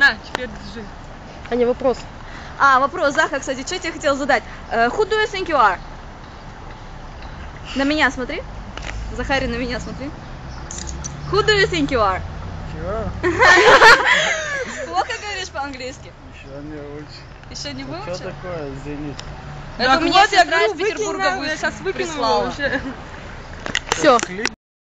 На, теперь держи. А не вопрос. А, вопрос, Заха, кстати, что я тебе хотела задать? Who do you think you are? На меня смотри. Захари, на меня смотри. Who do you think you are? Чего? Плохо говоришь по-английски? Еще не очень. Еще не Что выучил? такое «Зенит»? Это Так мне вот, я сестра из говорю, Петербурга выкинь, я сейчас выкину прислала. уже. Все. Клип